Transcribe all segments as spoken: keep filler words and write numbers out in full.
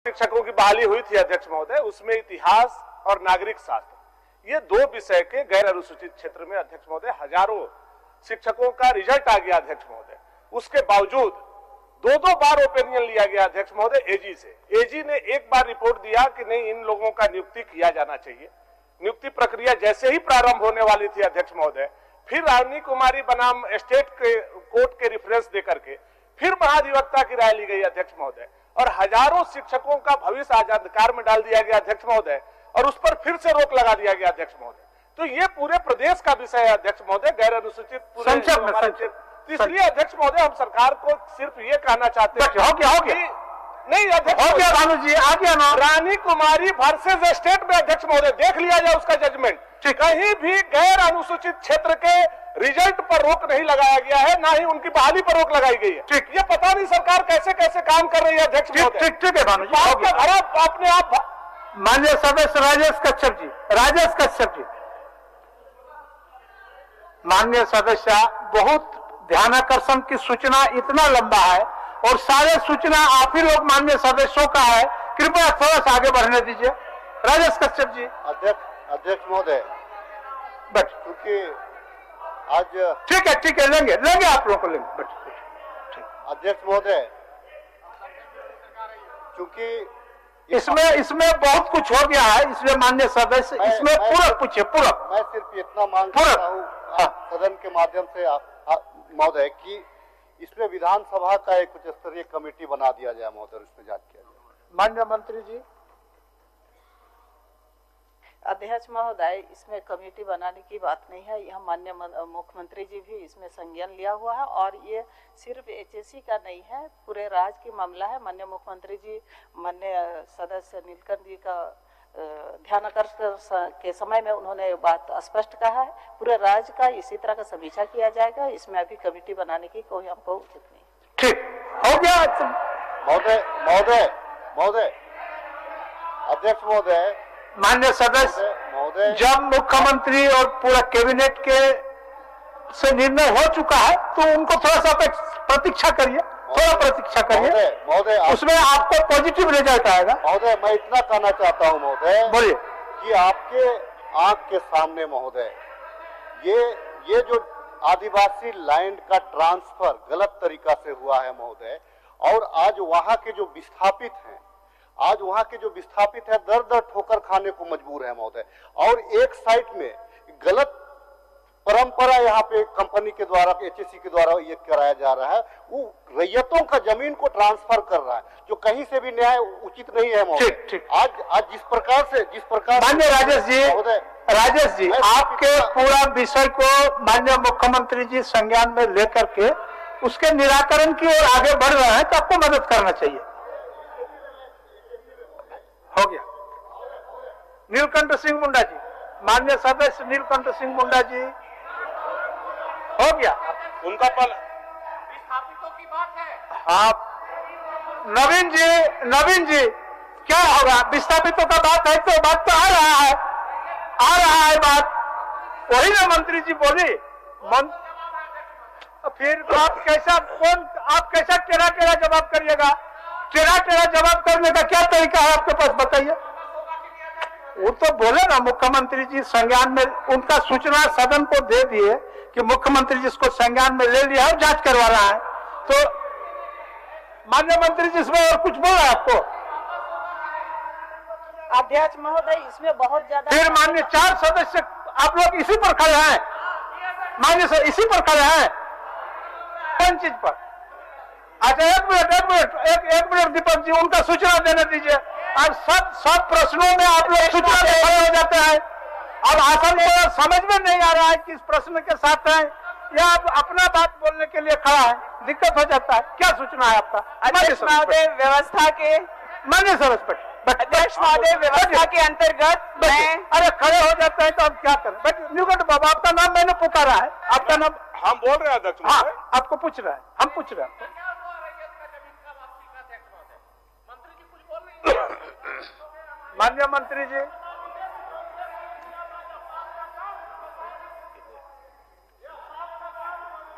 शिक्षकों की बहाली हुई थी अध्यक्ष महोदय, उसमें इतिहास और नागरिक शास्त्र ये दो विषय के गैर अनुसूचित क्षेत्र में अध्यक्ष महोदय हजारों शिक्षकों का रिजल्ट आ गया अध्यक्ष महोदय। उसके बावजूद दो दो बार ओपिनियन लिया गया अध्यक्ष महोदय एजी से। एजी ने एक बार रिपोर्ट दिया कि नहीं, इन लोगों का नियुक्ति किया जाना चाहिए। नियुक्ति प्रक्रिया जैसे ही प्रारंभ होने वाली थी अध्यक्ष महोदय, फिर रानी कुमारी बनाम स्टेट के कोर्ट के रेफरेंस देकर के फिर महाधिवक्ता की राय ली गई अध्यक्ष महोदय, और हजारों शिक्षकों का भविष्य आज अंधकार में डाल दिया गया अध्यक्ष महोदय, और उस पर फिर से रोक लगा दिया गया अध्यक्ष महोदय। तो ये पूरे प्रदेश का विषय है अध्यक्ष महोदय, गैर अनुसूचित पूरे हमारे क्षेत्र। इसलिए अध्यक्ष महोदय हम सरकार को सिर्फ ये कहना चाहते हैं कि नहीं अध्यक्ष जी आ गया ना, रानी कुमारी वर्सेस स्टेट में अध्यक्ष महोदय देख लिया जाए उसका जजमेंट। कहीं भी गैर अनुसूचित क्षेत्र के रिजल्ट पर रोक नहीं लगाया गया है, ना ही उनकी बहाली पर रोक लगाई गई है। ठीक, ये पता नहीं सरकार कैसे कैसे काम कर रही है अध्यक्ष महोदय। ठीक ठीक है भानु जी, अपने आप माननीय सदस्य राजेश कश्यप जी, राजेश कश्यप जी। माननीय सदस्य, बहुत ध्यानाकर्षण की सूचना इतना लंबा है और सारे सूचना आप ही लोग माननीय सदस्यों का है, कृपया थोड़ा सा आगे बढ़ने दीजिए। राजेश कश्यप जी। अध्यक्ष अध्यक्ष महोदय, बट क्योंकि आज ठीक है ठीक है लेंगे लेंगे आप लोगों को लेंगे। बट अध्यक्ष महोदय, क्योंकि इसमें इसमें बहुत कुछ हो गया है, इसलिए माननीय सदस्य इसमें पूरक पूछिए पूरक। मैं सिर्फ इतना मांग करता हूँ सदन के माध्यम से महोदय कि इसमें विधानसभा का एक उच्च स्तरीय कमेटी बना दिया जाए महोदय, इसमें जांच किया जाए। माननीय मंत्री जी। अध्यक्ष महोदय, इसमें कमेटी बनाने की बात नहीं है, यह माननीय मुख्यमंत्री जी भी इसमें संज्ञान लिया हुआ है, और ये सिर्फ एचएससी का नहीं है, पूरे राज्य की मामला है। माननीय मुख्यमंत्री जी माननीय सदस्य नीलकंठ जी का ध्यानाकर्षण के समय में उन्होंने बात स्पष्ट कहा है, पूरे राज्य का इसी तरह का समीक्षा किया जाएगा, इसमें अभी कमेटी बनाने की कोई हमको उचित नहीं। ठीक हो गया महोदय। महोदय महोदय अध्यक्ष महोदय, माननीय सदस्य महोदय, जब मुख्यमंत्री और पूरा कैबिनेट के से निर्णय हो चुका है तो उनको थोड़ा सा प्रतीक्षा करिए, थोड़ा प्रतीक्षा करिए, महोदय उसमें आपको पॉजिटिव रिजल्ट आएगा। महोदय, मैं इतना कहना चाहता हूं महोदय, बोलिए, कि आपके आंख के सामने महोदय ये ये जो आदिवासी लैंड का ट्रांसफर गलत तरीका से हुआ है महोदय, और आज वहां के जो विस्थापित हैं आज वहां के जो विस्थापित है दर दर ठोकर खाने को मजबूर है महोदय, और एक साइड में गलत परंपरा यहाँ पे कंपनी के द्वारा एचएससी के द्वारा ये कराया जा रहा है, वो रैयतों का जमीन को ट्रांसफर कर रहा है, जो कहीं से भी न्याय उचित नहीं है महोदय। आज आज जिस प्रकार से जिस प्रकार माननीय राजेश जी राजेश जी आपके पूरा विषय को माननीय मुख्यमंत्री जी संज्ञान में लेकर के उसके निराकरण की ओर आगे बढ़ रहे हैं, तो आपको मदद करना चाहिए। हो गया। नीलकंठ सिंह मुंडा जी, माननीय सदस्य नीलकंठ सिंह मुंडा जी, हो गया उनका पल विस्थापितों की बात है। आप नवीन जी नवीन जी क्या होगा, विस्थापितों का बात है तो बात तो आ रहा है आ रहा है बात, वही ना मंत्री जी बोली। मन... फिर आप कैसा कौन आप कैसा टेढ़ा टेढ़ा जवाब करिएगा, टेढ़ा टेढ़ा जवाब करने का क्या तरीका है आपके पास, बताइए। वो तो बोले ना मुख्यमंत्री जी संज्ञान में, उनका सूचना सदन को दे दिए कि मुख्यमंत्री जी इसको संज्ञान में ले लिया और जांच करवा रहा है, तो माननीय मंत्री जी इसमें और कुछ बोला आपको? अध्यक्ष महोदय, इसमें बहुत ज्यादा फिर माननीय चार सदस्य आप लोग इसी पर खड़े हैं, माननीय सर इसी पर खड़े हैं, कौन चीज पर? अच्छा एक मिनट एक मिनट एक एक मिनट दीपक जी, उनका सूचना देने दीजिए। अब सब सब प्रश्नों में आप लोग सूचना दे खड़े हो जाते हैं, अब आसन को समझ में नहीं आ रहा है किस प्रश्न के साथ है, या आप अपना बात बोलने के लिए खड़ा है, दिक्कत हो जाता है। क्या सूचना है आपका? अध्यक्ष महोदय, व्यवस्था के माननीय सदस्य अध्यक्ष महोदय, व्यवस्था के अंतर्गत मैं अरे खड़े हो जाते हैं तो अब क्या करें? बट न्यूगढ़ बाबा, आपका नाम मैंने पुकारा है, आपका नाम हम बोल रहे हैं अध्यक्ष। हाँ, आपको पूछ रहा है, हम पूछ रहे हैं। माननीय मंत्री जी,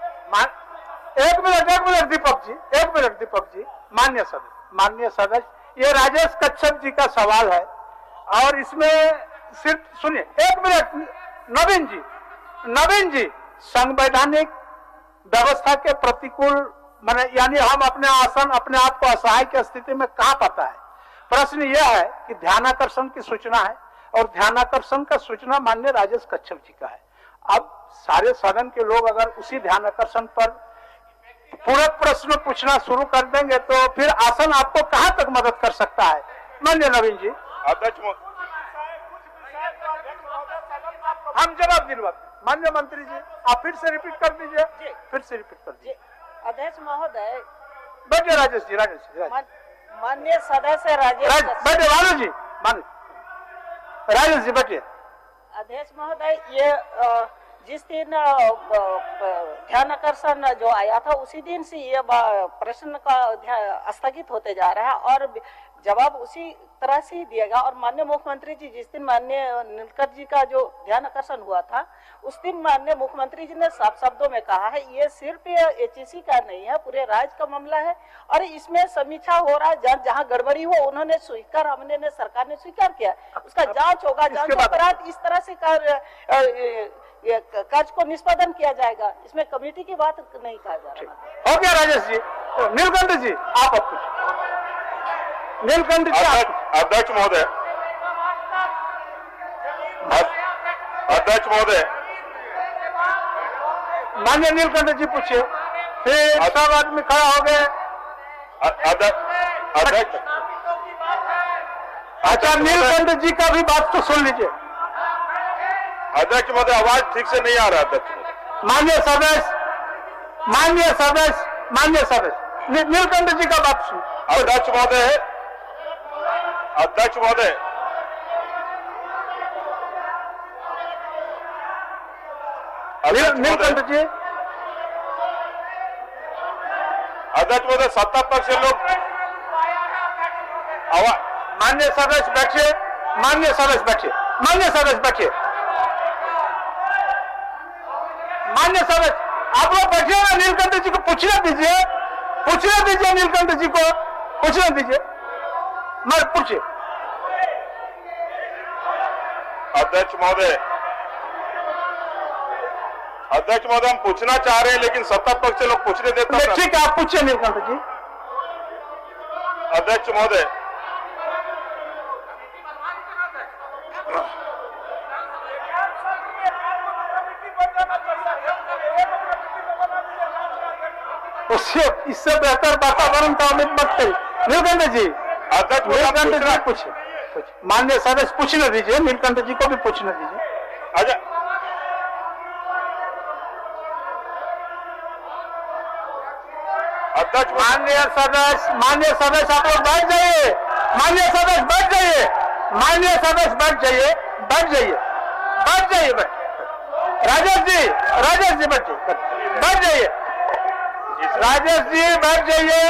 एक मिनट एक मिनट दीपक जी एक मिनट दीपक जी माननीय सदस्य माननीय सदस्य ये राजेश कच्छप जी का सवाल है और इसमें सिर्फ सुनिए एक मिनट। नवीन जी, नवीन जी, संवैधानिक व्यवस्था के प्रतिकूल माने यानी हम अपने आसन अपने आप को असहाय की स्थिति में कहां पाता है। प्रश्न यह है कि ध्यानाकर्षण की सूचना है और ध्यानाकर्षण का सूचना माननीय राजेश कच्छप जी का है। अब सारे सदन के लोग अगर उसी ध्यानाकर्षण पर पूरक प्रश्न पूछना शुरू कर देंगे तो फिर आसन आपको कहां तक मदद कर सकता है। माननीय नवीन जी, अध्यक्ष हम जवाब दिलवाते। माननीय मंत्री जी, आप फिर से रिपीट कर दीजिए, फिर से रिपीट कर दीजिए। अध्यक्ष महोदय, बैठिए राजेश जी, राजेश जी, माननीय सदस्य राजेश, बैठिए राजेश जी, मान राजेश जी बैठिए। अध्यक्ष महोदय, ये जिस दिन ध्यानाकर्षण जो आया था उसी दिन से ये प्रश्न का स्थगित होते जा रहा है और जवाब उसी तरह से ही दिएगा। और माननीय मुख्यमंत्री जी जिस दिन माननीय नीलकंठ जी का जो ध्यानाकर्षण हुआ था उस दिन माननीय मुख्यमंत्री जी ने साफ शब्दों में कहा है ये सिर्फ एचईसी का नहीं है, पूरे राज्य का मामला है और इसमें समीक्षा हो रहा है। जहाँ जहाँ गड़बड़ी हो उन्होंने स्वीकार, हमने ने सरकार ने स्वीकार किया, उसका जांच होगा, जांच के बाद इस तरह से कार्य कार्य को निष्पादन किया जाएगा। इसमें कमेटी की बात नहीं कहा जा रहा। हो गया राजेश जी। नीलकंठ जी आप अब कुछ। नीलकंठ जी, अध्यक्ष महोदय, अध्यक्ष महोदय, माननीय नीलकंठ जी पूछिए, फिर सब आदमी खड़ा हो गए। अध्यक्ष, अच्छा नीलकंठ जी का भी बात तो सुन लीजिए। अध्यक्ष महोदय, आवाज ठीक से नहीं आ रहा। अध्यक्ष, माननीय सदस्य, माननीय सदस्य, माननीय सदस्य, नीलकंठ जी का बात सुन। अध्यक्ष महोदय, अध्यक्ष महोदय, नीलकंठ जी, अध्यक्ष महोदय, सत्ता पक्ष से लोग आवाज। माननीय सदस्य बैठिए, माननीय सदस्य बैठिए, माननीय सदस्य बैठिए, माननीय सदस्य आप लोग बैठिए ना। नीलकंठ जी को पूछने दीजिए, पूछने दीजिए, नीलकंठ जी को पूछने दीजिए, मैं पूछिए। अध्यक्ष महोदय, अध्यक्ष महोदय, हम पूछना चाह रहे हैं लेकिन सत्ता पक्ष से लोग पूछने देते हैं। ठीक है, आप पूछिए नीलकंठ जी। अध्यक्ष महोदय, उससे इससे बेहतर वातावरण का उम्मीद मत करिए। नीलकंठ जी, अध्यक्ष नीलकंठ जी पूछिए, माननीय सदस्य पूछने दीजिए, नीलकंठ जी को भी पूछने दीजिए। अच्छा, अध्यक्ष, माननीय सदस्य, माननीय सदस्य आप लोग बैठ जाइए, माननीय सदस्य बैठ जाइए, माननीय सदस्य बैठ जाइए, बैठ जाइए, बैठ जाइए, बैठ। राजेश जी, राजेश जी बैठिए, बैठ जाइए, राजेश जी बैठ जाइए।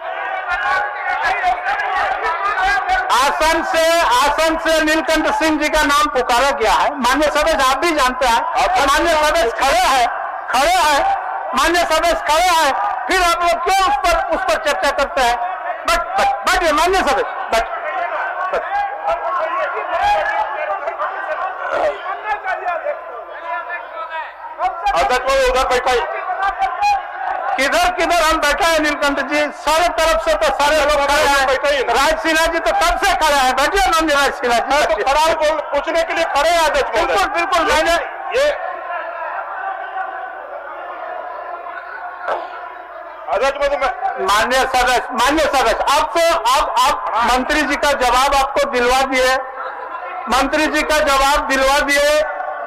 आसन से, आसन से नीलकंठ सिंह जी का नाम पुकारा गया है। माननीय सदस्य आप भी जानते हैं, माननीय सदस्य खड़े हैं, खड़े हैं, माननीय सदस्य खड़े हैं, फिर आप लोग क्यों उस पर उस पर चर्चा करते हैं। बैठ बैठिए माननीय सदस्य, बैठ। अध्यक्ष महोदय उधर बैठाइए। किधर किधर हम बैठे हैं नीलकंठ जी, सारे तरफ से तो सारे लोग खड़े हैं। राज सिन्हा जी तो कब से खड़े हैं, बैठिए माननीय राज सिन्हा जी। तो खड़ा पूछने के लिए खड़े हैं अध्यक्ष महोदय। बिल्कुल बिल्कुल, मैंने ये अध्यक्ष महोदय, माननीय सदस्य, माननीय सदस्य आप तो आप आप मंत्री जी का जवाब आपको दिलवा दिए, मंत्री जी का जवाब दिलवा दिए।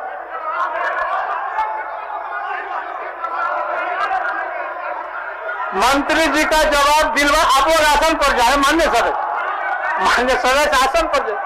मंत्री जी का जवाब दिलवा, आप लोग आसन पर जाए। माननीय सदस्य, माननीय सदस्य आसन पर जाए।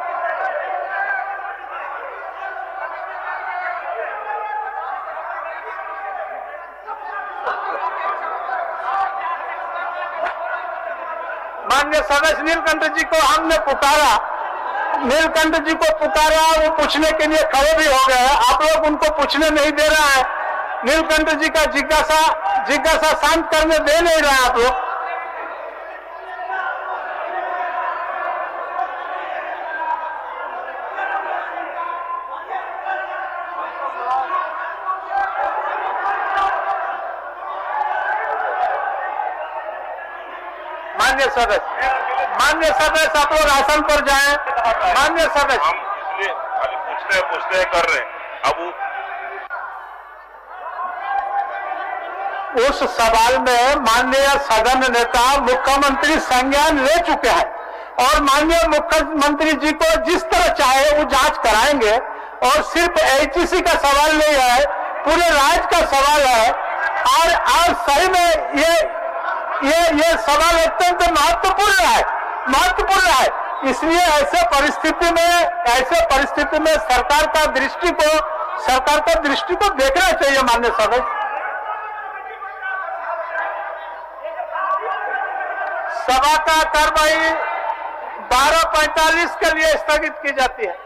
माननीय सदस्य नीलकंठ जी को हमने पुकारा, नीलकंठ जी को पुकारा, वो पूछने के लिए खड़े भी हो गए। आप लोग उनको पूछने नहीं दे रहे हैं। नीलकंठ जी का जिज्ञासा जिज्ञासा शांत करने दे नहीं रहे आप लोग। मान्य सदस्य, मान्य सदस्य आप लोग आसन पर जाएं। मान्य सदस्य, हम इसलिए खाली पूछ रहे पूछ रहे कर रहे हैं। अब उस सवाल में माननीय सदन नेता मुख्यमंत्री संज्ञान ले चुके हैं और माननीय मुख्यमंत्री जी को जिस तरह चाहे वो जांच कराएंगे। और सिर्फ एचईसी का सवाल नहीं है, पूरे राज्य का सवाल है। और आज सही में ये ये ये सवाल अत्यंत महत्वपूर्ण है, महत्वपूर्ण है। इसलिए ऐसे परिस्थिति में ऐसे परिस्थिति में सरकार का दृष्टि को सरकार का दृष्टि को देखना चाहिए। माननीय सदस्य, सभा का कार्रवाई बारह पैंतालीस के लिए स्थगित की जाती है।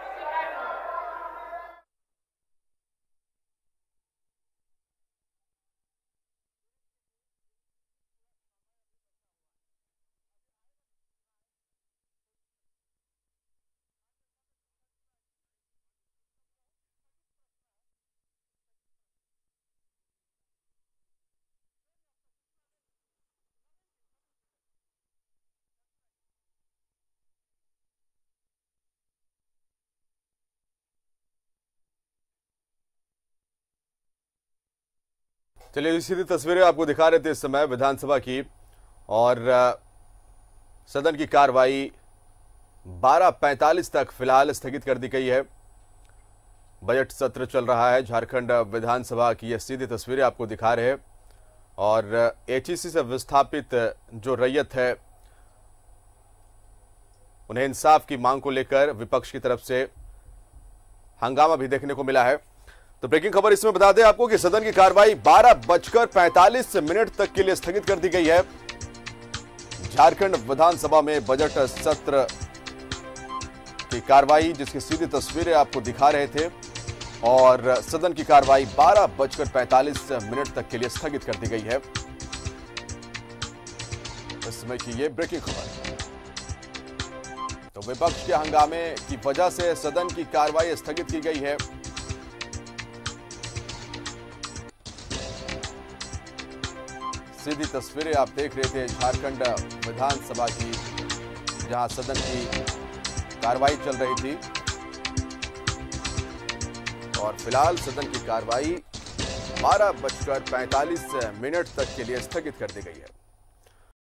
चलिए सीधी तस्वीरें आपको दिखा रहे थे इस समय विधानसभा की, और सदन की कार्रवाई बारह पैंतालीस तक फिलहाल स्थगित कर दी गई है। बजट सत्र चल रहा है। झारखंड विधानसभा की ये सीधी तस्वीरें आपको दिखा रहे हैं। और एचईसी से विस्थापित जो रैयत है उन्हें इंसाफ की मांग को लेकर विपक्ष की तरफ से हंगामा भी देखने को मिला है। तो ब्रेकिंग खबर इसमें बता दें आपको कि सदन की कार्रवाई बारह बजकर पैंतालीस मिनट तक के लिए स्थगित कर दी गई है। झारखंड विधानसभा में बजट सत्र की कार्रवाई जिसकी सीधी तस्वीरें आपको दिखा रहे थे, और सदन की कार्रवाई बारह बजकर पैंतालीस मिनट तक के लिए स्थगित कर दी गई है। इस समय की ये ब्रेकिंग खबर। तो विपक्ष के हंगामे की वजह से सदन की कार्रवाई स्थगित की गई है। सीधी तस्वीरें आप देख रहे थे झारखंड विधानसभा की, जहां सदन की कार्रवाई चल रही थी। और फिलहाल सदन की कार्रवाई बारह बजकर पैंतालीस मिनट तक के लिए स्थगित कर दी गई है।